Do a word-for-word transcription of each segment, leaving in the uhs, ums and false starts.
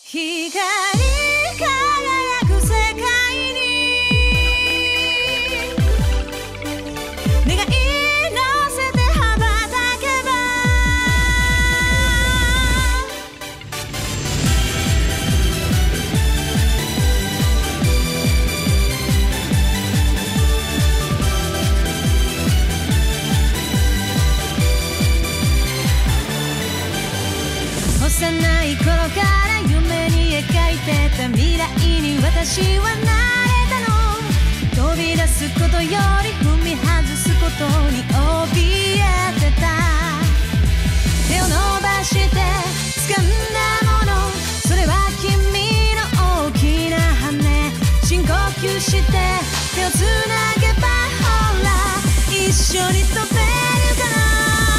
光り輝く世界に願い乗せて羽ばたけば幼い頃から夢に描いてた未来に私はなれたの。飛び出すことより踏み外すことに怯えてた。手を伸ばして掴んだもの、それは君の大きな羽。深呼吸して手をつなげばほら一緒に飛べるかな。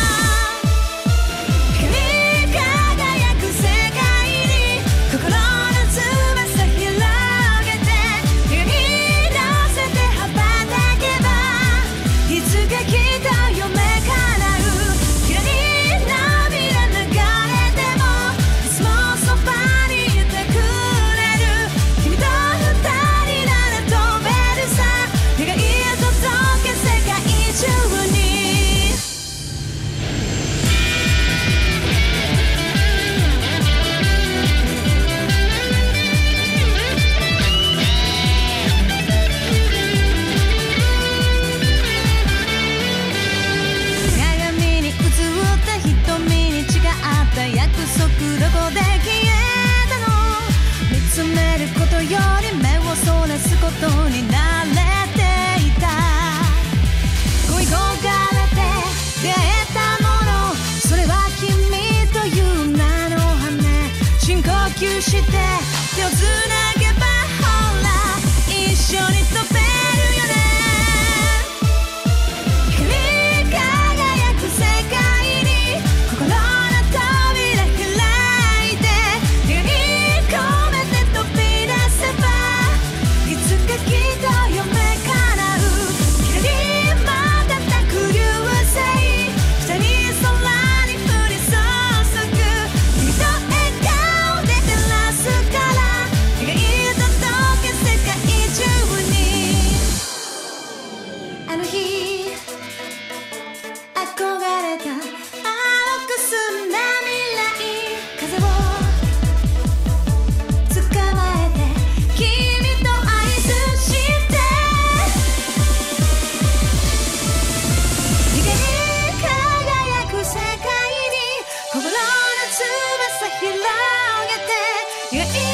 どこで消えたの。見つめることより目をそらすことに慣れていた。恋焦がれて出会えたもの、それは君という名の羽。深呼吸して手をつなげばほら一緒に飛べるよね。光り輝く世界に心の扉心の翼広げて